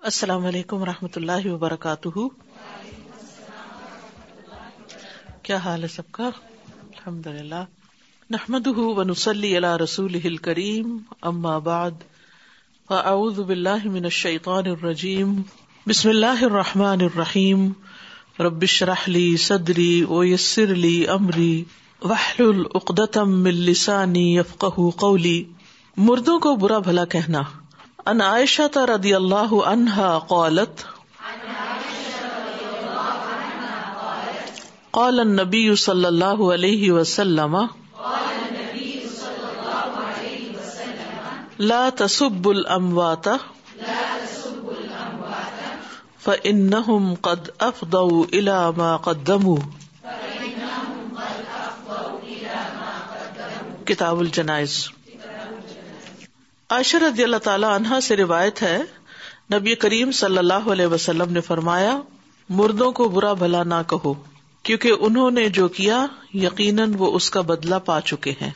السلام علیکم ورحمۃ اللہ وبرکاتہ. کیا حال ہے سب کا؟ الحمد للہ. نحمده ونصلی علی رسولہ الکریم. اما بعد فاعوذ باللہ من الشیطان الرجیم. بسم اللہ الرحمن الرحیم. رب اشرح لی صدری ویسر لی امری واحلل عقدۃ من لسانی یفقہوا قولی. مردوں کو برا بھلا کہنا. ان عائشہ رضی اللہ عنہا قالت قال النبی صلی اللہ علیہ وسلم لا تسبوا الاموات فإنهم قد افضوا الى ما قدموا. کتاب الجنائز. عائشہ رضی اللہ تعالی عنہا سے روایت ہے، نبی کریم صلی اللہ علیہ وسلم نے فرمایا، مردوں کو برا بھلا نہ کہو، کیونکہ انہوں نے جو کیا یقیناً وہ اس کا بدلہ پا چکے ہیں.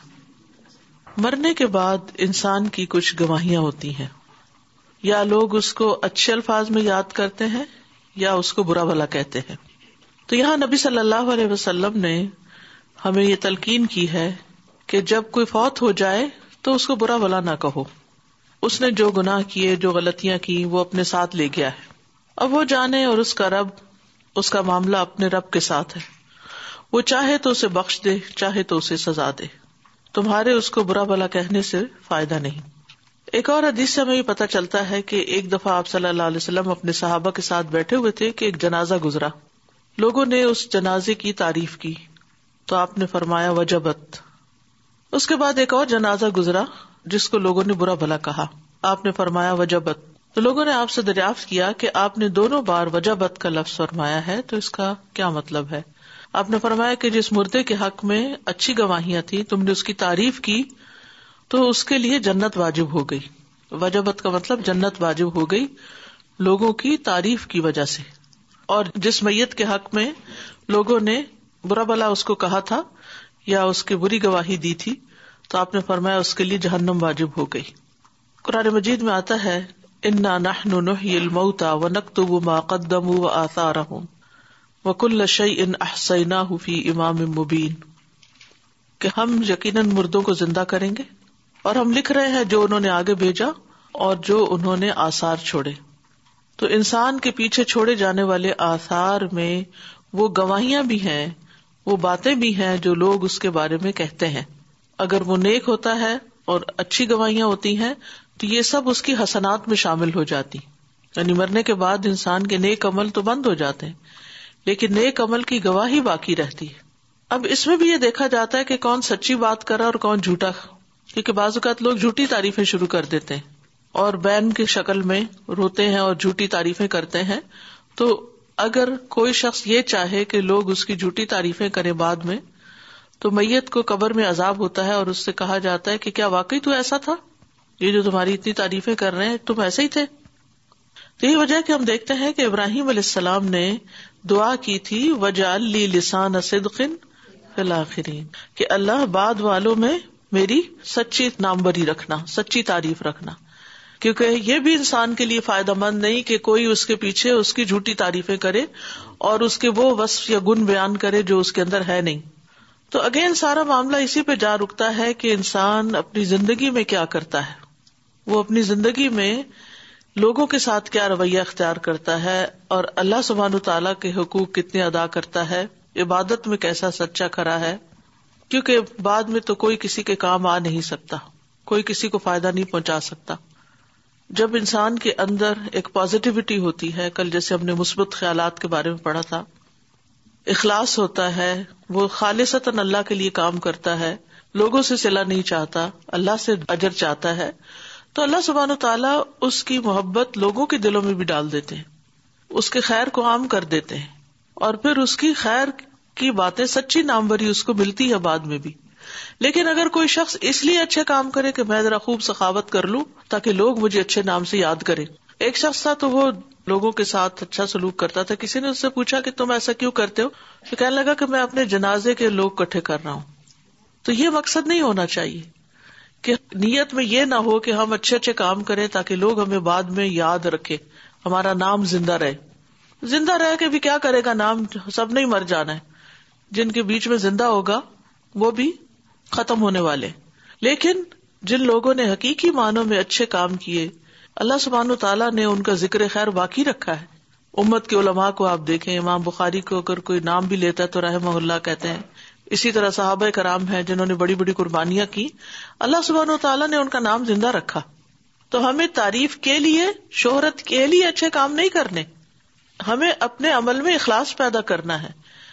مرنے کے بعد انسان کی کچھ گواہیاں ہوتی ہیں، یا لوگ اس کو اچھے الفاظ میں یاد کرتے ہیں یا اس کو برا بھلا کہتے ہیں. تو یہاں نبی صلی اللہ علیہ وسلم نے ہمیں یہ تلقین کی ہے کہ جب کوئی فوت ہو جائے تو اس کو برا بھلا نہ کہو. اس نے جو گناہ کیے، جو غلطیاں کی، وہ اپنے ساتھ لے گیا ہے. اب وہ جانے، اور اس کا رب، اس کا معاملہ اپنے رب کے ساتھ ہے. وہ چاہے تو اسے بخش دے، چاہے تو اسے سزا دے. تمہارے اس کو برا بھلا کہنے سے فائدہ نہیں. ایک اور حدیث سے ہمیں یہ پتہ چلتا ہے کہ ایک دفعہ آپ صلی اللہ علیہ وسلم اپنے صحابہ کے ساتھ بیٹھے ہوئے تھے کہ ایک جنازہ گزرا. لوگوں نے اس جنازے کی تعریف کی تو آپ نے فرمایا وجبت. اس کے بعد ایک اور جنازہ گزرا جس کو لوگوں نے برا بھلا کہا. آپ نے فرمایا وجبت. تو لوگوں نے آپ سے دریافت کیا کہ آپ نے دونوں بار وجبت کا لفظ فرمایا ہے، تو اس کا کیا مطلب ہے؟ آپ نے فرمایا کہ جس مردے کے حق میں اچھی گواہیاں تھیں، تم نے اس کی تعریف کی تو اس کے لیے جنت واجب ہو گئی. وجبت کا مطلب جنت واجب ہو گئی لوگوں کی تعریف کی وجہ سے. اور جس میت کے حق میں لوگوں نے برا بھلا اس کو کہا تھا یا اس کی بری گواہی دی تھی، تو آپ نے فرمایا اس کے لیے جہنم واجب ہو گئی. قرآن مجید میں آتا ہے انا نحن نحیی الموتى ونکتب ما قدموا وآثارهم وکل شیء احصیناہ فی امام مبین، کہ ہم یقیناً مردوں کو زندہ کریں گے اور ہم لکھ رہے ہیں جو انہوں نے آگے بھیجا اور جو انہوں نے آثار چھوڑے. تو انسان کے پیچھے چھوڑے جانے والے آثار میں وہ گواہیاں بھی ہیں، وہ باتیں بھی ہیں جو لوگ اس کے بارے میں کہتے ہیں. اگر وہ نیک ہوتا ہے اور اچھی گواہیاں ہوتی ہیں تو یہ سب اس کی حسنات میں شامل ہو جاتی. یعنی مرنے کے بعد انسان کے نیک عمل تو بند ہو جاتے ہیں، لیکن نیک عمل کی گواہی باقی رہتی ہے. اب اس میں بھی یہ دیکھا جاتا ہے کہ کون سچی بات کر رہا اور کون جھوٹا، کیونکہ بعض اوقات لوگ جھوٹی تعریفیں شروع کر دیتے ہیں اور بین کی شکل میں روتے ہیں اور جھوٹی تعریفیں کرتے ہیں. تو اگر کوئی شخص یہ چاہے کہ لوگ اس کی جھوٹی تعریفیں کریں بعد میں، تو میت کو قبر میں عذاب ہوتا ہے اور اس سے کہا جاتا ہے کہ کیا واقعی تو ایسا تھا؟ یہ جو تمہاری اتنی تعریفیں کر رہے ہیں تم ایسے ہی تھے؟ تو یہ وجہ کہ ہم دیکھتے ہیں کہ ابراہیم علیہ السلام نے دعا کی تھی وجعل لی لسان صدق فی الآخرین، کہ اللہ بعد والوں میں میری سچی ناموری رکھنا، سچی تعریف رکھنا. کیونکہ یہ بھی انسان کے لیے فائدہ مند نہیں کہ کوئی اس کے پیچھے اس کی جھوٹی تعریفیں کرے اور اس کے وہ وصف یا گن بیان کرے جو اس کے اندر ہے نہیں. تو اگین سارا معاملہ اسی پہ جا رکتا ہے کہ انسان اپنی زندگی میں کیا کرتا ہے، وہ اپنی زندگی میں لوگوں کے ساتھ کیا رویہ اختیار کرتا ہے، اور اللہ سبحانہ تعالیٰ کے حقوق کتنے ادا کرتا ہے، عبادت میں کیسا سچا کھرا ہے. کیونکہ بعد میں تو کوئی کسی کے کام آ نہیں سکتا، کوئی کسی کو فائدہ نہیں پہنچا سکتا. جب انسان کے اندر ایک پازیٹیوٹی ہوتی ہے، کل جیسے ہم نے مثبت خیالات کے بارے میں پڑھا تھا، اخلاص ہوتا ہے، وہ خالصتاً اللہ کے لیے کام کرتا ہے، لوگوں سے صلہ نہیں چاہتا، اللہ سے اجر چاہتا ہے، تو اللہ سبحانہ تعالیٰ اس کی محبت لوگوں کے دلوں میں بھی ڈال دیتے ہیں، اس کے خیر کو عام کر دیتے ہیں، اور پھر اس کی خیر کی باتیں سچی ناموری اس کو ملتی ہے بعد میں بھی. لیکن اگر کوئی شخص اس لیے اچھے کام کرے کہ میں ذرا خوب سخاوت کر لوں تاکہ لوگ مجھے اچھے نام سے یاد کریں. ایک شخص تھا تو وہ لوگوں کے ساتھ اچھا سلوک کرتا تھا. کسی نے اس سے پوچھا کہ تم ایسا کیوں کرتے ہو؟ تو کہنے لگا کہ میں اپنے جنازے کے لوگ اکٹھے کر رہا ہوں. تو یہ مقصد نہیں ہونا چاہیے کہ نیت میں یہ نہ ہو کہ ہم اچھے اچھے کام کریں تاکہ لوگ ہمیں بعد میں یاد رکھیں. ہمارا نام زندہ رہے. زندہ رہ کے بھی کیا کرے گا نام, سب نہیں مر جانا ہے. جن کے بیچ میں زندہ ہوگا وہ بھی ختم ہونے والے. لیکن جن لوگوں نے حقیقی معنوں میں اچھے کام کیے, اللہ سبحانہ تعالیٰ نے ان کا ذکر خیر باقی رکھا ہے. امت کے علماء کو آپ دیکھیں, امام بخاری کو اگر کوئی نام بھی لیتا ہے تو رحمہ اللہ کہتے ہیں. اسی طرح صحابہ کرام ہیں جنہوں نے بڑی بڑی قربانیاں کی, اللہ سبحانہ تعالیٰ نے ان کا نام زندہ رکھا. تو ہمیں تعریف کے لیے, شہرت کے لیے اچھے کام نہیں کرنے, ہمیں اپنے عمل میں اخلاص پیدا کرنا ہے.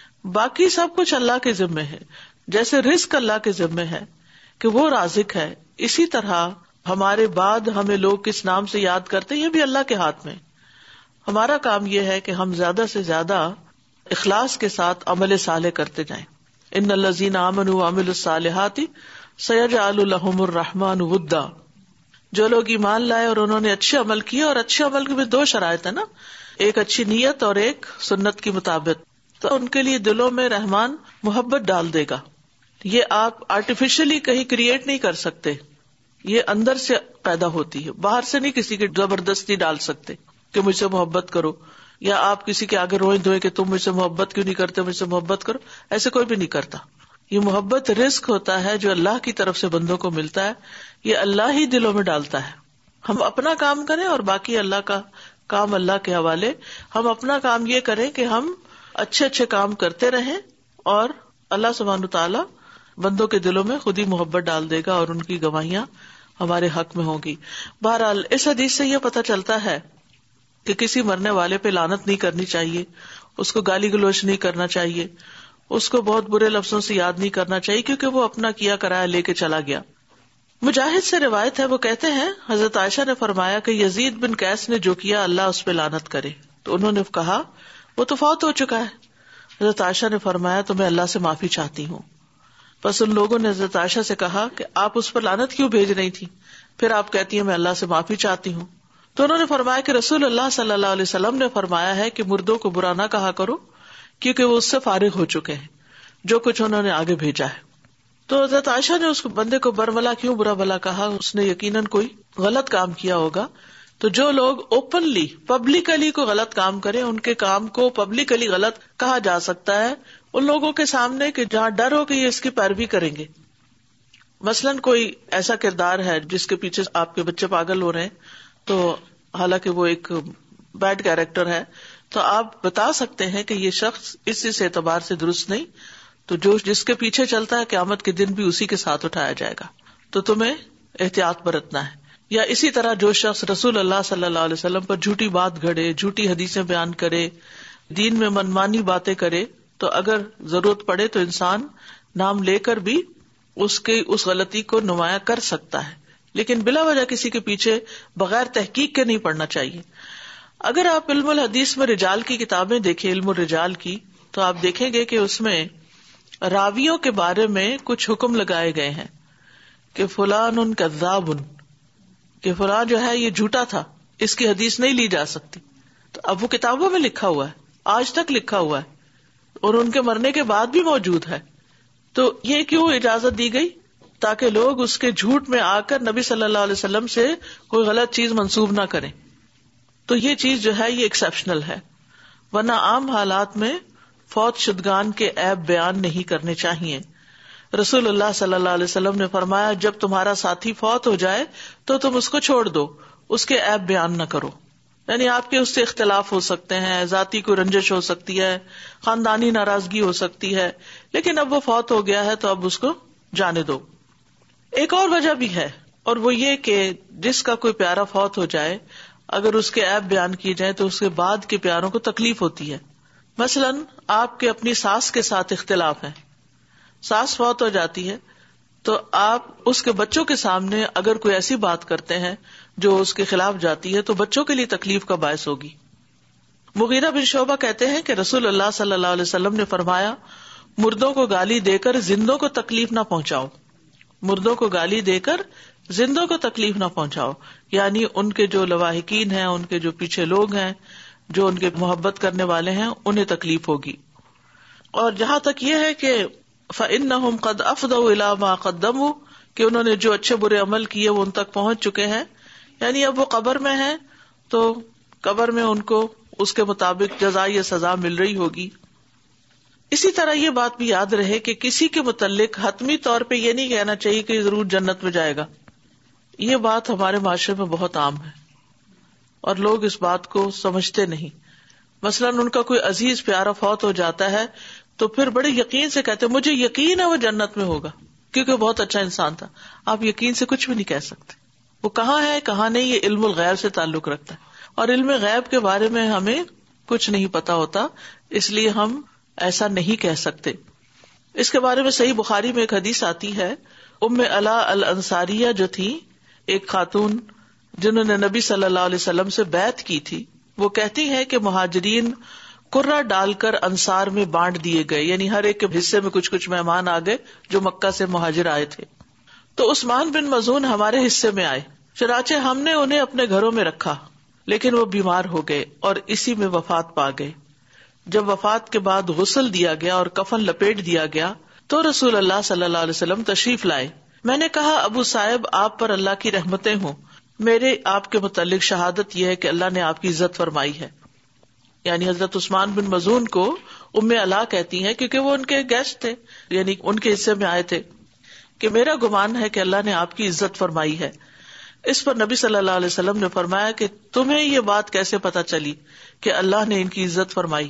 باقی سب کچھ اللہ کے ذمے ہے. جیسے رزق اللہ کے ذمے ہے کہ وہ رازق ہے, اسی طرح ہمارے بعد ہمیں لوگ کس نام سے یاد کرتے ہیں یہ بھی اللہ کے ہاتھ میں. ہمارا کام یہ ہے کہ ہم زیادہ سے زیادہ اخلاص کے ساتھ عمل صالح کرتے جائیں. ان الذین آمنوا وعملوا الصالحات سیجعل لهم الرحمن ودا. جو لوگ ایمان لائے اور انہوں نے اچھے عمل کیے, اور اچھے عمل کی بھی دو شرائط ہے نا, ایک اچھی نیت اور ایک سنت کی مطابق, تو ان کے لیے دلوں میں رحمان محبت ڈال دے گا. یہ آپ آرٹیفیشلی کہیں کریٹ نہیں کر سکتے, یہ اندر سے پیدا ہوتی ہے, باہر سے نہیں کسی کی زبردستی ڈال سکتے کہ مجھ سے محبت کرو, یا آپ کسی کے آگے روئیں دھوئیں کہ تم مجھ سے محبت کیوں نہیں کرتے, مجھ سے محبت کرو. ایسے کوئی بھی نہیں کرتا. یہ محبت رزق ہوتا ہے جو اللہ کی طرف سے بندوں کو ملتا ہے, یہ اللہ ہی دلوں میں ڈالتا ہے. ہم اپنا کام کریں اور باقی اللہ کا کام اللہ کے حوالے. ہم اپنا کام یہ کریں کہ ہم اچھے اچھے کام کرتے رہیں, اور اللہ سبحانہ تعالیٰ بندوں کے دلوں میں خود ہی محبت ڈال دے گا, اور ان کی گواہیاں ہمارے حق میں ہوگی. بہرحال اس حدیث سے یہ پتہ چلتا ہے کہ کسی مرنے والے پہ لعنت نہیں کرنی چاہیے, اس کو گالی گلوچ نہیں کرنا چاہیے, اس کو بہت برے لفظوں سے یاد نہیں کرنا چاہیے, کیونکہ وہ اپنا کیا کرایا لے کے چلا گیا. مجاہد سے روایت ہے, وہ کہتے ہیں حضرت عائشہ نے فرمایا کہ یزید بن قیس نے جو کیا اللہ اس پہ لعنت کرے. تو انہوں نے کہا وہ تو فوت ہو چکا ہے. حضرت عائشہ نے فرمایا تو میں اللہ سے معافی چاہتی ہوں. بس ان لوگوں نے حضرت عائشہ سے کہا کہ آپ اس پر لعنت کیوں بھیج رہی تھی, پھر آپ کہتی ہیں میں اللہ سے معافی چاہتی ہوں. تو انہوں نے فرمایا کہ رسول اللہ صلی اللہ علیہ وسلم نے فرمایا ہے کہ مردوں کو برا نہ کہا کرو, کیونکہ وہ اس سے فارغ ہو چکے ہیں, جو کچھ انہوں نے آگے بھیجا ہے. تو حضرت عائشہ نے اس بندے کو برملا کیوں برا بھلا کہا, اس نے یقیناً کوئی غلط کام کیا ہوگا. تو جو لوگ اوپنلی پبلکلی کوئی غلط کام کریں, ان کے کام کو پبلکلی غلط کہا جا سکتا ہے ان لوگوں کے سامنے کہ جہاں ڈر ہو کہ یہ اس کی پیروی کریں گے. مثلاً کوئی ایسا کردار ہے جس کے پیچھے آپ کے بچے پاگل ہو رہے ہیں, تو حالانکہ وہ ایک بیڈ کیریکٹر ہے, تو آپ بتا سکتے ہیں کہ یہ شخص اس اعتبار سے درست نہیں, تو جو جس کے پیچھے چلتا ہے قیامت کے دن بھی اسی کے ساتھ اٹھایا جائے گا, تو تمہیں احتیاط برتنا ہے. یا اسی طرح جو شخص رسول اللہ صلی اللہ علیہ وسلم پر جھوٹی بات گھڑے, جھوٹی حدیثیں بیان کرے, دین میں منمانی باتیں کرے, تو اگر ضرورت پڑے تو انسان نام لے کر بھی اس غلطی کو نمایاں کر سکتا ہے, لیکن بلا وجہ کسی کے پیچھے بغیر تحقیق کے نہیں پڑھنا چاہیے. اگر آپ علم الحدیث میں رجال کی کتابیں دیکھیں, علم الرجال کی, تو آپ دیکھیں گے کہ اس میں راویوں کے بارے میں کچھ حکم لگائے گئے ہیں کہ فلان کذاب, کہ فلاں جو ہے یہ جھوٹا تھا, اس کی حدیث نہیں لی جا سکتی. تو اب وہ کتابوں میں لکھا ہوا ہے, آج تک لکھا ہوا ہے, اور ان کے مرنے کے بعد بھی موجود ہے. تو یہ کیوں اجازت دی گئی؟ تاکہ لوگ اس کے جھوٹ میں آ کر نبی صلی اللہ علیہ وسلم سے کوئی غلط چیز منسوب نہ کریں. تو یہ چیز جو ہے یہ ایکسیپشنل ہے, ورنہ عام حالات میں فوت شدگان کے عیب بیان نہیں کرنے چاہیے. رسول اللہ صلی اللہ علیہ وسلم نے فرمایا جب تمہارا ساتھی فوت ہو جائے تو تم اس کو چھوڑ دو, اس کے عیب بیان نہ کرو. یعنی آپ کے اس سے اختلاف ہو سکتے ہیں, ذاتی کوئی رنجش ہو سکتی ہے, خاندانی ناراضگی ہو سکتی ہے, لیکن اب وہ فوت ہو گیا ہے تو اب اس کو جانے دو. ایک اور وجہ بھی ہے, اور وہ یہ کہ جس کا کوئی پیارا فوت ہو جائے, اگر اس کے عیب بیان کیے جائیں تو اس کے بعد کے پیاروں کو تکلیف ہوتی ہے. مثلاً آپ کے اپنی ساس کے ساتھ اختلاف ہے, ساس فوت ہو جاتی ہے, تو آپ اس کے بچوں کے سامنے اگر کوئی ایسی بات کرتے ہیں جو اس کے خلاف جاتی ہے تو بچوں کے لیے تکلیف کا باعث ہوگی. مغیرہ بن شعبہ کہتے ہیں کہ رسول اللہ صلی اللہ علیہ وسلم نے فرمایا مردوں کو گالی دے کر زندوں کو تکلیف نہ پہنچاؤ, مردوں کو گالی دے کر زندوں کو تکلیف نہ پہنچاؤ. یعنی ان کے جو لواحقین ہیں, ان کے جو پیچھے لوگ ہیں, جو ان کے محبت کرنے والے ہیں, انہیں تکلیف ہوگی. اور جہاں تک یہ ہے کہ فَإِنَّهُمْ قَدْ أَفْضَوْا إِلَىٰ مَا قَدَّمُوا, کہ انہوں نے جو اچھے برے عمل کیے وہ ان تک پہنچ چکے ہیں, یعنی اب وہ قبر میں ہیں تو قبر میں ان کو اس کے مطابق جزا یا سزا مل رہی ہوگی. اسی طرح یہ بات بھی یاد رہے کہ کسی کے متعلق حتمی طور پہ یہ نہیں کہنا چاہیے کہ ضرور جنت میں جائے گا. یہ بات ہمارے معاشرے میں بہت عام ہے اور لوگ اس بات کو سمجھتے نہیں. مثلاً ان کا کوئی عزیز پیارا فوت ہو جاتا ہے تو پھر بڑے یقین سے کہتے ہیں مجھے یقین ہے وہ جنت میں ہوگا کیونکہ وہ بہت اچھا انسان تھا. آپ یقین سے کچھ بھی نہیں کہہ سکتے. وہ کہاں ہے کہاں نہیں، یہ علم الغیب سے تعلق رکھتا ہے، اور علم غیب کے بارے میں ہمیں کچھ نہیں پتا ہوتا، اس لیے ہم ایسا نہیں کہہ سکتے. اس کے بارے میں صحیح بخاری میں ایک حدیث آتی ہے. ام علا الانصاریہ جو تھی، ایک خاتون جنہوں نے نبی صلی اللہ علیہ وسلم سے بیعت کی تھی، وہ کہتی ہے کہ مہاجرین قرہ ڈال کر انصار میں بانٹ دیے گئے، یعنی ہر ایک کے حصے میں کچھ کچھ مہمان آ گئے جو مکہ سے مہاجر آئے تھے. تو عثمان بن مظعون ہمارے حصے میں آئے، چنانچہ ہم نے انہیں اپنے گھروں میں رکھا، لیکن وہ بیمار ہو گئے اور اسی میں وفات پا گئے. جب وفات کے بعد غسل دیا گیا اور کفن لپیٹ دیا گیا تو رسول اللہ صلی اللہ علیہ وسلم تشریف لائے. میں نے کہا ابو صاحب آپ پر اللہ کی رحمتیں ہوں، میرے آپ کے متعلق شہادت یہ ہے کہ اللہ نے آپ کی عزت فرمائی ہے. یعنی حضرت عثمان بن مظعون کو ام علا کہتی ہیں کیونکہ وہ ان کے گیسٹ تھے، یعنی ان کے حصے میں آئے تھے، کہ میرا گمان ہے کہ اللہ نے آپ کی عزت فرمائی ہے. اس پر نبی صلی اللہ علیہ وسلم نے فرمایا کہ تمہیں یہ بات کیسے پتا چلی کہ اللہ نے ان کی عزت فرمائی؟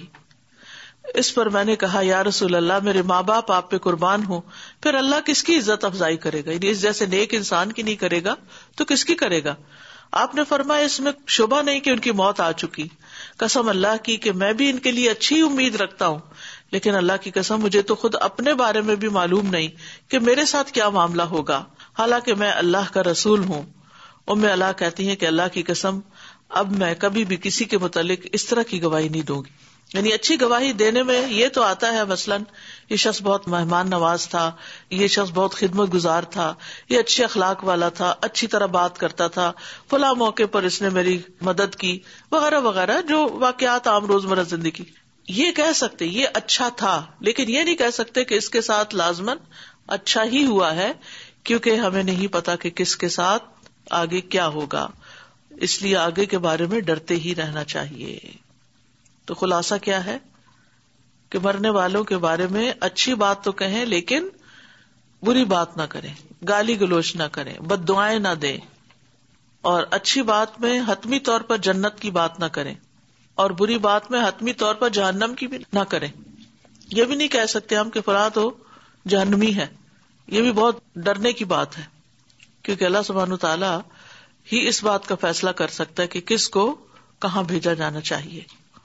اس پر میں نے کہا یا رسول اللہ میرے ماں باپ آپ پہ قربان ہوں، پھر اللہ کس کی عزت افزائی کرے گا؟ یعنی اس جیسے نیک انسان کی نہیں کرے گا تو کس کی کرے گا؟ آپ نے فرمایا اس میں شبہ نہیں کہ ان کی موت آ چکی. قسم اللہ کی کہ میں بھی ان کے لیے اچھی امید رکھتا ہوں، لیکن اللہ کی قسم مجھے تو خود اپنے بارے میں بھی معلوم نہیں کہ میرے ساتھ کیا معاملہ ہوگا، حالانکہ میں اللہ کا رسول ہوں. ام علا کہتی ہیں کہ اللہ کی قسم اب میں کبھی بھی کسی کے متعلق اس طرح کی گواہی نہیں دوں گی. یعنی اچھی گواہی دینے میں یہ تو آتا ہے، مثلاً یہ شخص بہت مہمان نواز تھا، یہ شخص بہت خدمت گزار تھا، یہ اچھے اخلاق والا تھا، اچھی طرح بات کرتا تھا، فلاں موقع پر اس نے میری مدد کی، وغیرہ وغیرہ، جو واقعات عام روزمرہ زندگی. یہ کہہ سکتے یہ اچھا تھا، لیکن یہ نہیں کہہ سکتے کہ اس کے ساتھ لازماً اچھا ہی ہوا ہے، کیونکہ ہمیں نہیں پتا کہ کس کے ساتھ آگے کیا ہوگا. اس لیے آگے کے بارے میں ڈرتے ہی رہنا چاہیے. تو خلاصہ کیا ہے کہ مرنے والوں کے بارے میں اچھی بات تو کہیں لیکن بری بات نہ کریں، گالی گلوچ نہ کریں، بد دعائیں نہ دیں، اور اچھی بات میں حتمی طور پر جنت کی بات نہ کریں اور بری بات میں حتمی طور پر جہنم کی بھی نہ کریں. یہ بھی نہیں کہہ سکتے ہم کہ فلاں تو جہنمی ہے. یہ بھی بہت ڈرنے کی بات ہے، کیونکہ اللہ سبحانہ تعالیٰ ہی اس بات کا فیصلہ کر سکتا ہے کہ کس کو کہاں بھیجا جانا چاہیے.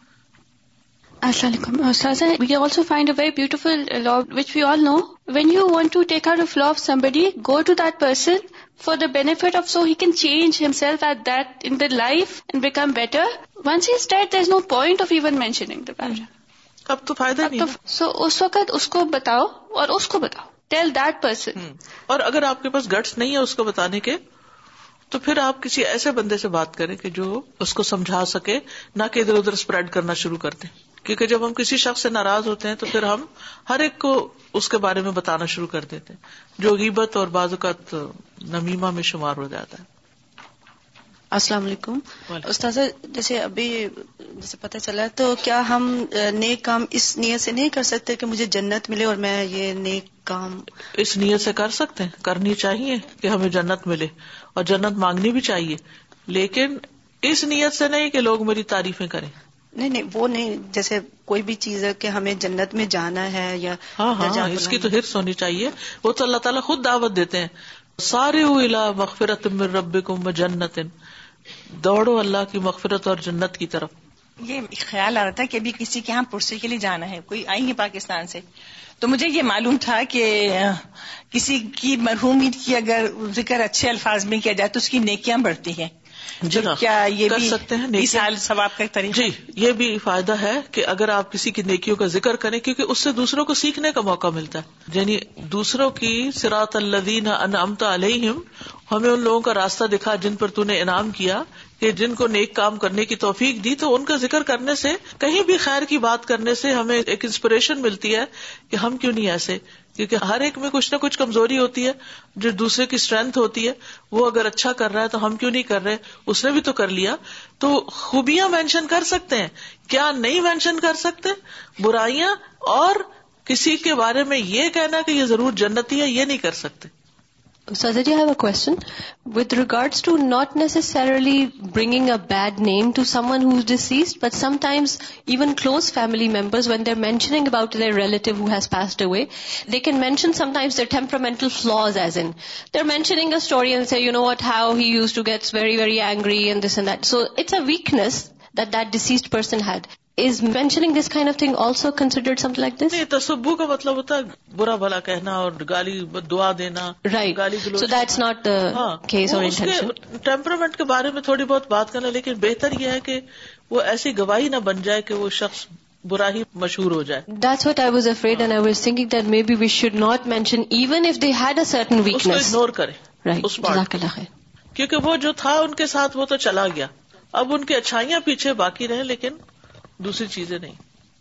Assalamu alaikum. Ustaza, we also find a very beautiful law which we all know. When you want to take out a flaw of somebody, go to that person for the benefit of so he can change himself at that in the life and become better. Once he's dead, there's no point of even mentioning the matter. اب تو فائدہ نہیں. So اس وقت اس کو بتاؤ اور اس کو بتاؤ. Tell that person. اور اگر آپ کے پاس گٹس نہیں ہے اس کو بتانے کے تو پھر آپ کسی ایسے بندے سے بات کریں کہ جو اس کو سمجھا سکے، نہ کہ ادھر ادھر اسپریڈ کرنا شروع کر دیں. کیونکہ جب ہم کسی شخص سے ناراض ہوتے ہیں تو پھر ہم ہر ایک کو اس کے بارے میں بتانا شروع کر دیتے ہیں، جو غیبت اور بعض اوقات نمیمہ میں شمار ہو جاتا ہے. السلام علیکم. استاذہ، جیسے ابھی جیسے پتہ چلا تو کیا ہم نیک کام اس نیت سے نہیں کر سکتے کہ مجھے جنت ملے اور میں یہ نیک کام اس نیت سے کر سکتے ہیں؟ کرنی چاہیے کہ ہمیں جنت ملے اور جنت مانگنی بھی چاہیے، لیکن اس نیت سے نہیں کہ لوگ میری تعریفیں کریں. نہیں وہ نہیں، جیسے کوئی بھی چیز ہے کہ ہمیں جنت میں جانا ہے یا ہاں اس کی تو حرص ہونی چاہیے. وہ تو اللہ تعالیٰ خود دعوت دیتے ہیں، سارعوا الی مغفرۃ من ربکم وجنۃ، دوڑو اللہ کی مغفرت اور جنت کی طرف. یہ خیال آ رہا تھا کہ ابھی کسی کے یہاں پرسے کے لیے جانا ہے، کوئی آئی ہے پاکستان سے، تو مجھے یہ معلوم تھا کہ کسی کی مرحومی کی اگر ذکر اچھے الفاظ میں کیا جائے تو اس کی نیکیاں بڑھتی ہیں. جی کیا یہ کر بھی سکتے ہیں مثال ثواب کا ایک طریقہ؟ جی یہ بھی فائدہ ہے کہ اگر آپ کسی کی نیکیوں کا ذکر کریں، کیونکہ اس سے دوسروں کو سیکھنے کا موقع ملتا ہے. یعنی دوسروں کی صراط الذین انعمت علیہم، ہمیں ان لوگوں کا راستہ دکھا جن پر تو نے انعام کیا، کہ جن کو نیک کام کرنے کی توفیق دی، تو ان کا ذکر کرنے سے، کہیں بھی خیر کی بات کرنے سے ہمیں ایک انسپریشن ملتی ہے کہ ہم کیوں نہیں ایسے. کیونکہ ہر ایک میں کچھ نہ کچھ کمزوری ہوتی ہے جو دوسرے کی اسٹرینتھ ہوتی ہے. وہ اگر اچھا کر رہا ہے تو ہم کیوں نہیں کر رہے, اس نے بھی تو کر لیا. تو خوبیاں مینشن کر سکتے ہیں, کیا نہیں مینشن کر سکتے برائیاں, اور کسی کے بارے میں یہ کہنا کہ یہ ضرور جنتی ہے یہ نہیں کر سکتے. Ustazah ji, I have a question. With regards to not necessarily bringing a bad name to someone who's deceased, but sometimes even close family members, when they're mentioning about their relative who has passed away, they can mention sometimes their temperamental flaws, as in, they're mentioning a story and say, you know what, how he used to get very, very angry and this and that. So it's a weakness that deceased person had. Is mentioning this kind of thing also considered something like this? نہیں, تسبو کا مطلب ہوتا ہے برا بھلا کہنا اور گالی دعا دینا. Right. گالی گلوچ. So that's not the case or intention. Temperament کے بارے میں تھوڑی بہت بات کرنا, لیکن بہتر یہ ہے کہ وہ ایسی گواہی نہ بن جائے کہ وہ شخص برا ہی مشہور ہو جائے. That's what I was afraid, and I was thinking that maybe we should not mention even if they had a certain weakness. اس کو اگنور کریں. Right. جزاک اللہ خیر. کیونکہ وہ جو تھا ان کے ساتھ وہ تو چلا گیا, اب ان کی اچھائیاں پیچھے باقی رہیں لیکن دوسری چیزیں نہیں.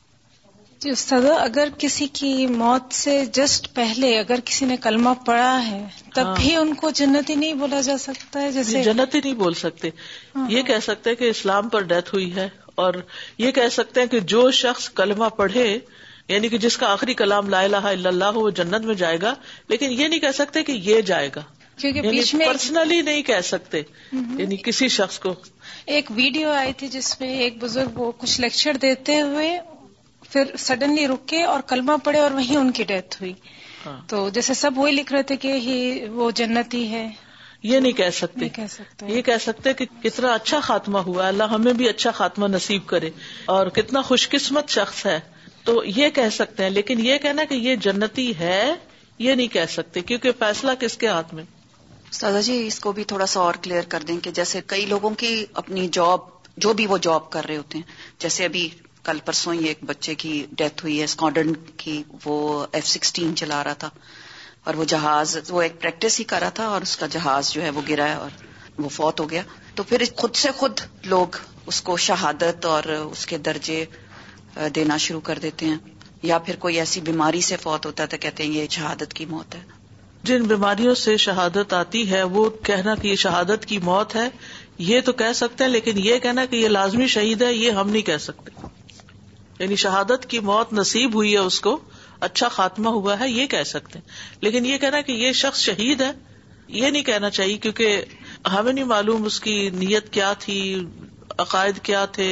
جی استاذہ, اگر کسی کی موت سے جسٹ پہلے اگر کسی نے کلمہ پڑھا ہے تب بھی ان کو جنتی نہیں بولا جا سکتا ہے؟ جیسے جنتی نہیں بول سکتے. یہ کہہ سکتے ہیں کہ اسلام پر ڈیتھ ہوئی ہے, اور یہ کہہ سکتے ہیں کہ جو شخص کلمہ پڑھے, یعنی کہ جس کا آخری کلام لا الہ الا اللہ ہو, وہ جنت میں جائے گا. لیکن یہ نہیں کہہ سکتے کہ یہ جائے گا, کیونکہ یعنی بیچ میں پرسنلی نہیں کہہ سکتے, یعنی کسی شخص کو. ایک ویڈیو آئی تھی جس میں ایک بزرگ وہ کچھ لیکچر دیتے ہوئے پھر سڈنلی رکے اور کلمہ پڑے اور وہیں ان کی ڈیتھ ہوئی. تو جیسے سب وہی لکھ رہے تھے کہ وہ جنتی ہے. یہ نہیں کہہ سکتے. یہ کہہ سکتے کہ کتنا اچھا خاتمہ ہوا, اللہ ہمیں بھی اچھا خاتمہ نصیب کرے, اور کتنا خوش قسمت شخص ہے, تو یہ کہہ سکتے ہیں. لیکن یہ کہنا کہ یہ جنتی ہے یہ نہیں کہہ سکتے, کیونکہ فیصلہ کس کے ہاتھ میں. استاذہ جی, اس کو بھی تھوڑا سا اور کلیئر کر دیں کہ جیسے کئی لوگوں کی اپنی جاب, جو بھی وہ جاب کر رہے ہوتے ہیں, جیسے ابھی کل پرسوں ہی ایک بچے کی ڈیتھ ہوئی ہے اسکواڈرن کی, وہ F-16 چلا رہا تھا اور وہ جہاز, وہ ایک پریکٹس ہی کر رہا تھا اور اس کا جہاز جو ہے وہ گرا ہے اور وہ فوت ہو گیا. تو پھر خود سے خود لوگ اس کو شہادت اور اس کے درجے دینا شروع کر دیتے ہیں, یا پھر کوئی ایسی بیماری سے فوت ہوتا ہے تو کہتے ہیں یہ شہادت کی موت ہے. جن بیماریوں سے شہادت آتی ہے وہ کہنا کہ یہ شہادت کی موت ہے یہ تو کہہ سکتے ہیں, لیکن یہ کہنا کہ یہ لازمی شہید ہے یہ ہم نہیں کہہ سکتے. یعنی شہادت کی موت نصیب ہوئی ہے اس کو, اچھا خاتمہ ہوا ہے یہ کہہ سکتے ہیں, لیکن یہ کہنا کہ یہ شخص شہید ہے یہ نہیں کہنا چاہیے, کیونکہ ہمیں نہیں معلوم اس کی نیت کیا تھی, عقائد کیا تھے,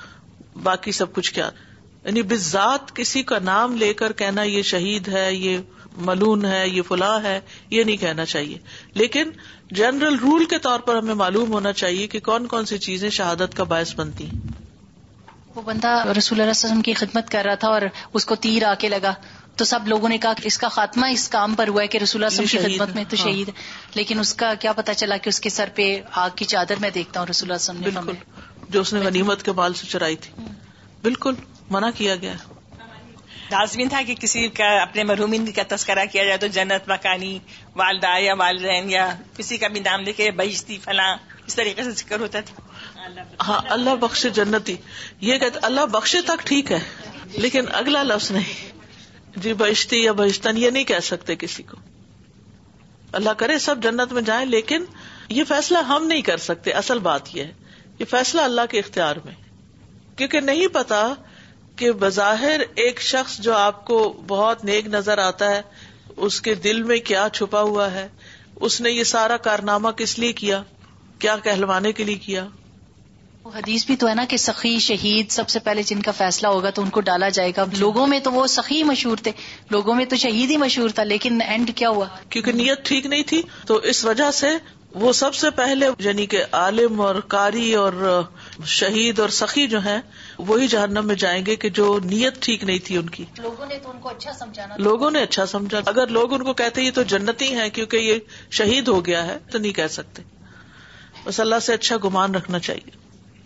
باقی سب کچھ کیا. یعنی بالذات کسی کا نام لے کر کہنا یہ شہید ہے, یہ ملون ہے, یہ فلاں ہے, یہ نہیں کہنا چاہیے. لیکن جنرل رول کے طور پر ہمیں معلوم ہونا چاہیے کہ کون کون سی چیزیں شہادت کا باعث بنتی ہیں. وہ بندہ رسول اللہ صلی اللہ علیہ وسلم کی خدمت کر رہا تھا اور اس کو تیر آ کے لگا, تو سب لوگوں نے کہا کہ اس کا خاتمہ اس کام پر ہوا ہے کہ رسول اللہ صلی اللہ علیہ وسلم کی خدمت میں تو شہید ہے. لیکن اس کا کیا پتا چلا کہ اس کے سر پہ آگ کی چادر میں دیکھتا ہوں رسول اللہ صلی اللہ علیہ وسلم نے, بالکل جو اس نے غنیمت کے مال سے چرائی تھی. بالکل منع کیا گیا. لازمی تھا کہ کسی کا اپنے مرحومین کا تذکرہ کیا جائے تو جنت مکانی, والدہ یا والدین یا کسی کا بھی نام لے کے بہشتی فلاں, اس طریقے سے ذکر ہوتا تھا. ہاں اللہ بخشے جنتی, یہ کہتے اللہ بخشے تک ٹھیک ہے, لیکن اگلا لفظ نہیں جی بہشتی یا بہشتن یہ نہیں کہہ سکتے کسی کو. اللہ کرے سب جنت میں جائیں, لیکن یہ فیصلہ ہم نہیں کر سکتے. اصل بات یہ ہے یہ فیصلہ اللہ کے اختیار میں, کیونکہ نہیں پتا کہ بظاہر ایک شخص جو آپ کو بہت نیک نظر آتا ہے اس کے دل میں کیا چھپا ہوا ہے, اس نے یہ سارا کارنامہ کس لیے کیا, کیا کہلوانے کے لیے کیا. وہ حدیث بھی تو ہے نا کہ سخی شہید سب سے پہلے جن کا فیصلہ ہوگا تو ان کو ڈالا جائے گا. لوگوں میں تو وہ سخی مشہور تھے, لوگوں میں تو شہید ہی مشہور تھا, لیکن اینڈ کیا ہوا کیونکہ نیت ٹھیک نہیں تھی. تو اس وجہ سے وہ سب سے پہلے یعنی کہ عالم اور قاری اور شہید اور سخی جو ہیں وہی جہنم میں جائیں گے کہ جو نیت ٹھیک نہیں تھی ان کی. لوگوں نے تو ان کو اچھا سمجھانا, لوگوں نے اچھا سمجھا. اگر لوگ ان کو کہتے یہ تو جنتی ہیں کیونکہ یہ شہید ہو گیا ہے تو نہیں کہہ سکتے. بس اللہ سے اچھا گمان رکھنا چاہیے.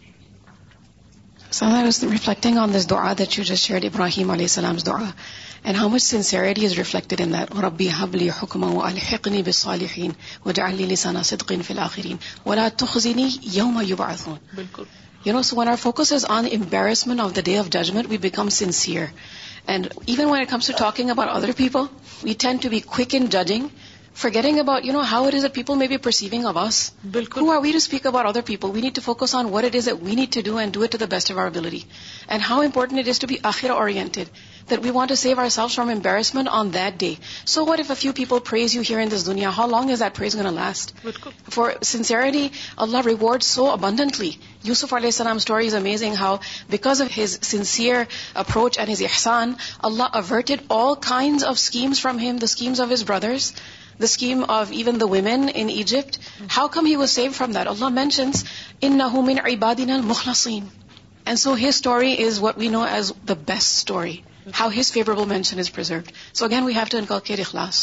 So I was reflecting on this dua that you just shared, Ibrahim alayhi salam's dua, and how much sincerity is reflected in that. رَبِّ هَبْ لِي حُكْمًا وَأَلْحِقْنِي بِالصَّالِحِينَ وَاجْعَلْ لِي لِسَانَ صِدْقٍ فِي الْآخِرِينَ وَلَا تُخْزِنِي يَوْمَ يُبْعَثُونَ. بالکل. You know, so when our focus is on embarrassment of the day of judgment, we become sincere. And even when it comes to talking about other people, we tend to be quick in judging, forgetting about, how it is that people may be perceiving of us. بالکل. Who are we to speak about other people? We need to focus on what it is that we need to do and do it to the best of our ability. And how important it is to be akhirah oriented, that we want to save ourselves from embarrassment on that day. So what if a few people praise you here in this dunya? How long is that praise going to last? بالکل. For sincerity, Allah rewards so abundantly. Yusuf alayhi salam's story is amazing, how because of his sincere approach and his ihsan, Allah averted all kinds of schemes from him, the schemes of his brothers, the scheme of even the women in Egypt. How come he was saved from that? Allah mentions, إِنَّهُ مِنْ عِبَادِنَا الْمُخْلَصِينَ. And so his story is what we know as the best story. How his favorable mention is preserved. So again, we have to inculcate ikhlas.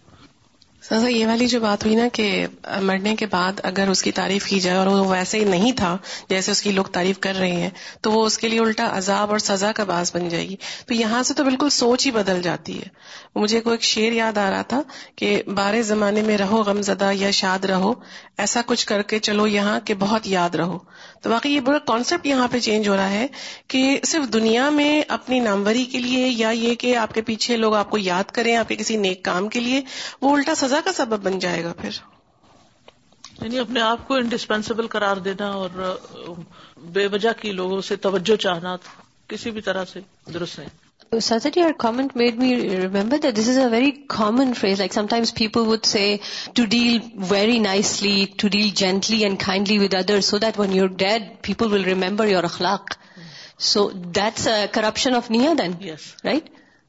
سر یہ والی جو بات ہوئی نا کہ مرنے کے بعد اگر اس کی تعریف کی جائے اور وہ ویسے ہی نہیں تھا جیسے اس کی لوگ تعریف کر رہے ہیں تو وہ اس کے لیے الٹا عذاب اور سزا کا باعث بن جائے گی. تو یہاں سے تو بالکل سوچ ہی بدل جاتی ہے. مجھے کوئی ایک شعر یاد آ رہا تھا کہ بارے زمانے میں رہو غم زدہ یا شاد رہو، ایسا کچھ کر کے چلو یہاں کہ بہت یاد رہو. تو واقعی یہ بڑا کانسیپٹ یہاں پہ چینج ہو رہا ہے کہ صرف دنیا میں اپنی ناموری کے لیے یا یہ کہ آپ کے پیچھے لوگ آپ کو یاد کریں آپ کے کسی نیک کام کے لیے، وہ الٹا سزا کا سبب بن جائے گا. پھر یعنی اپنے آپ کو انڈسپینسیبل قرار دینا اور بے وجہ کی لوگوں سے توجہ چاہنا کسی بھی طرح سے درست نہیں. Sajid, your comment made me remember that this is a very common phrase. Like sometimes people would say to deal very nicely, to deal gently and kindly with others, so that when you're dead, people will remember your akhlaq. So that's a corruption of niyyah then, yes, right?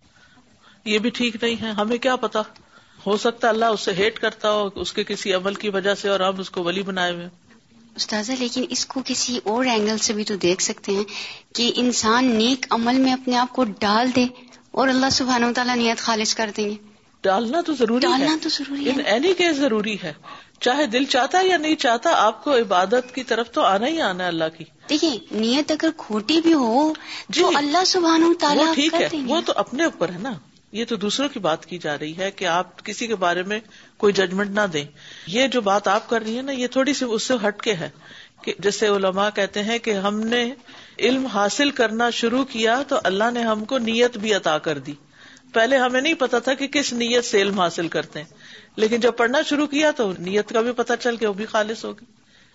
یہ بھی ٹھیک نہیں ہے. ہمیں کیا پتا، ہو سکتا اللہ اس سے ہیٹ کرتا ہو اس کے کسی عمل کی وجہ سے اور ہم اس کو ولی بنائے ہوئے. استاذہ لیکن اس کو کسی اور اینگل سے بھی تو دیکھ سکتے ہیں کہ انسان نیک عمل میں اپنے آپ کو ڈال دے اور اللہ سبحانہ وتعالیٰ نیت خالص کر دیں گے. ڈالنا تو ضروری ہے، ان اینی کیس ضروری ہے، چاہے دل چاہتا ہے یا نہیں چاہتا، آپ کو عبادت کی طرف تو آنا ہی آنا ہے اللہ کی. دیکھیں نیت اگر کھوٹی بھی ہو جو اللہ سبحانہ وتعالیٰ ٹھیک ہے، وہ تو اپنے اوپر ہے نا. یہ تو دوسروں کی بات کی جا رہی ہے کہ آپ کسی کے بارے میں کوئی ججمنٹ نہ دیں. یہ جو بات آپ کر رہی ہیں نا یہ تھوڑی سی اس سے ہٹ کے ہے کہ جیسے علماء کہتے ہیں کہ ہم نے علم حاصل کرنا شروع کیا تو اللہ نے ہم کو نیت بھی عطا کر دی. پہلے ہمیں نہیں پتا تھا کہ کس نیت سے علم حاصل کرتے ہیں، لیکن جب پڑھنا شروع کیا تو نیت کا بھی پتا چل کے وہ بھی خالص ہوگی.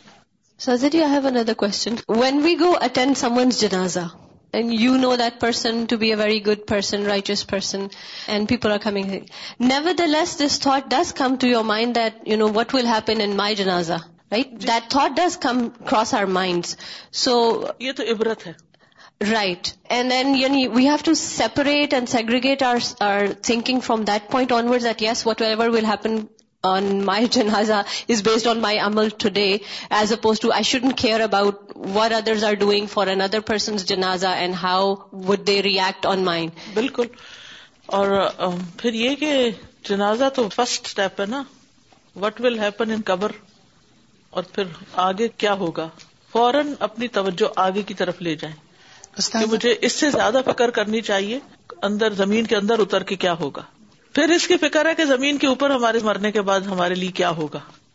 Sajid, I have another question. When we go attend someone's janazah, and you know that person to be a very good person, righteous person, and people are coming. Nevertheless, this thought does come to your mind that, what will happen in my janazah, right? That thought does come across our minds. So, یہ تو عبرت ہے. Right. And then we have to separate and segregate our thinking from that point onwards that yes, whatever will happen on my janazah is based on my amal today, as opposed to I shouldn't care about what others are doing for another person's janazah and how would they react on mine. بالکل. اور پھر یہ کہ جنازہ تو first step ہے نا. what will happen in قبر اور پھر آگے کیا ہوگا، فوراً اپنی توجہ آگے کی طرف لے جائیں کہ مجھے اس سے زیادہ فکر کرنی چاہیے اندر زمین کے اندر اتر کے کیا ہوگا. پھر اس کی فکر ہے کہ زمین کے اوپر ہمارے مرنے کے بعد ہمارے لیے کیا ہوگا.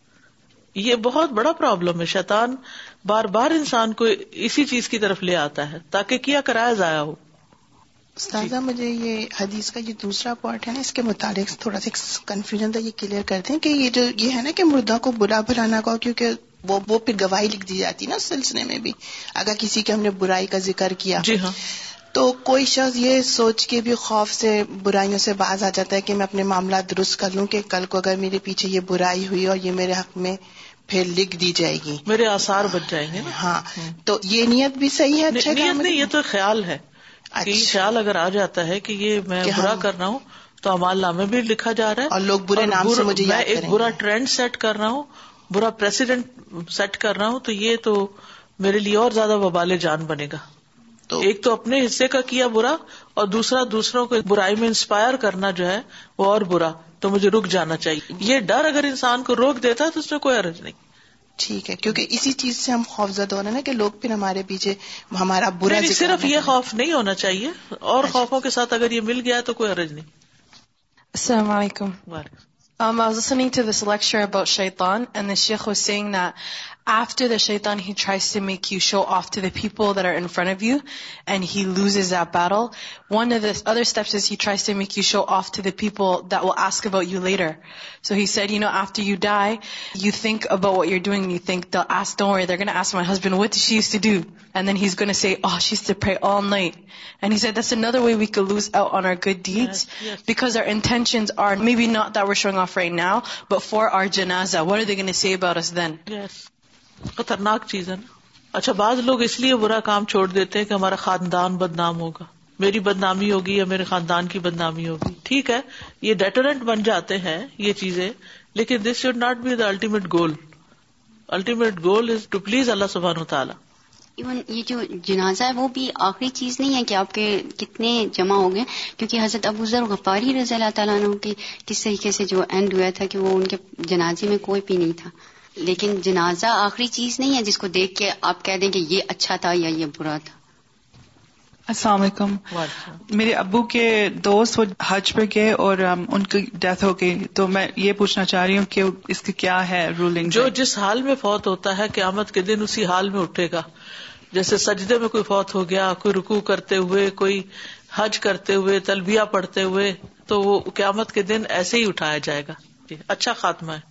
یہ بہت بڑا پرابلم ہے. شیطان بار بار انسان کو اسی چیز کی طرف لے آتا ہے تاکہ کیا کرایا ضائع ہو. استاذہ مجھے یہ حدیث کا جو دوسرا پارٹ ہے نا اس کے متعلق تھوڑا سا کنفیوژن تھا، یہ کلیئر کرتے ہیں کہ یہ ہے نا کہ مردہ کو برا بھلا نہ کہو، کیونکہ وہ پھر گواہی لکھ دی جاتی نا اس سلسلے میں بھی. اگر کسی کے ہم نے برائی کا ذکر کیا جی ہاں تو کوئی شخص یہ سوچ کے بھی خوف سے برائیوں سے باز آ جاتا ہے کہ میں اپنے معاملات درست کر لوں کہ کل کو اگر میرے پیچھے یہ برائی ہوئی اور یہ میرے حق میں پھر لکھ دی جائے گی، میرے آثار بچ جائیں گے. ہاں تو یہ نیت بھی صحیح ہے. اچھا نیت نہیں، یہ تو خیال ہے. یہ خیال اگر آ جاتا ہے کہ یہ میں برا کر رہا ہوں تو اعمال نامے بھی لکھا جا رہا ہے اور لوگ برے نام سے مجھے میں ایک برا ٹرینڈ سیٹ کر رہا ہوں، برا پریسیڈنٹ سیٹ کر رہا ہوں، تو یہ تو میرے لیے اور زیادہ وبال جان بنے گا. تو ایک تو اپنے حصے کا کیا برا اور دوسرا دوسروں کو برائی میں انسپائر کرنا جو ہے وہ اور برا، تو مجھے رک جانا چاہیے. یہ ڈر اگر انسان کو روک دیتا تو اس میں کوئی حرج نہیں. ٹھیک ہے، کیونکہ اسی چیز سے ہم خوفزدہ ہو رہے ہیں نا کہ لوگ پھر ہمارے پیچھے ہمارا برا ذکر. صرف یہ خوف نہیں ہونا چاہیے، اور خوفوں کے ساتھ اگر یہ مل گیا تو کوئی حرج نہیں. Assalamu alaikum. I was listening to this lecture about shaitan, and the sheikh was saying that after the shaitan, he tries to make you show off to the people that are in front of you, and he loses that battle. One of the other steps is he tries to make you show off to the people that will ask about you later. So he said, after you die, you think about what you're doing, and you think, they'll ask, don't worry, they're going to ask my husband, what did she used to do? And then he's going to say, oh, she used to pray all night. And he said, that's another way we could lose out on our good deeds, Yes. because our intentions are maybe not that we're showing off right now, but for our janazah, what are they going to say about us then? Yes. خطرناک چیز ہے نا. اچھا بعض لوگ اس لیے برا کام چھوڑ دیتے ہیں کہ ہمارا خاندان بدنام ہوگا, میری بدنامی ہوگی یا میرے خاندان کی بدنامی ہوگی. ٹھیک ہے, یہ ڈیٹرنٹ بن جاتے ہیں یہ چیزیں, لیکن this should not be the ultimate goal. Ultimate goal is to please اللہ سبحانہ وتعالی. ایون یہ جو جنازہ ہے وہ بھی آخری چیز نہیں ہے کہ آپ کے کتنے جمع ہو گئے, کیونکہ حضرت ابو ذر غفاری رضی اللہ تعالیٰ عنہ کی کس طریقے سے جو اینڈ ہوا تھا کہ وہ ان کے جنازے میں کوئی بھی نہیں تھا. لیکن جنازہ آخری چیز نہیں ہے جس کو دیکھ کے آپ کہہ دیں کہ یہ اچھا تھا یا یہ برا تھا. السلام علیکم. میرے ابو کے دوست وہ حج پہ گئے اور ان کی ڈیتھ ہو گئی, تو میں یہ پوچھنا چاہ رہی ہوں کہ اس کی کیا ہے رولنگ؟ جو جس حال میں فوت ہوتا ہے قیامت کے دن اسی حال میں اٹھے گا. جیسے سجدے میں کوئی فوت ہو گیا, کوئی رکوع کرتے ہوئے, کوئی حج کرتے ہوئے, تلبیہ پڑھتے ہوئے, تو وہ قیامت کے دن ایسے ہی اٹھایا جائے گا. اچھا خاتمہ ہے.